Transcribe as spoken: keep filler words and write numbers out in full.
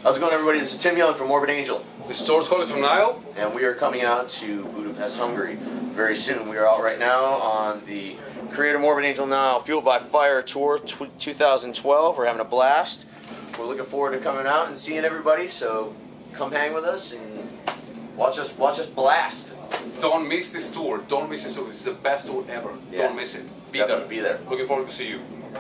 How's it going, everybody? This is Tim Yeung from Morbid Angel. This is Kollias from Nile. And we are coming out to Budapest, Hungary very soon. We are out right now on the Kreator Morbid Angel Nile Fueled by Fire Tour two thousand twelve. We're having a blast. We're looking forward to coming out and seeing everybody, so come hang with us and watch us watch us blast. Don't miss this tour. Don't miss this tour. This is the best tour ever. Yeah. Don't miss it. Be Definitely there. be there. Looking forward to see you.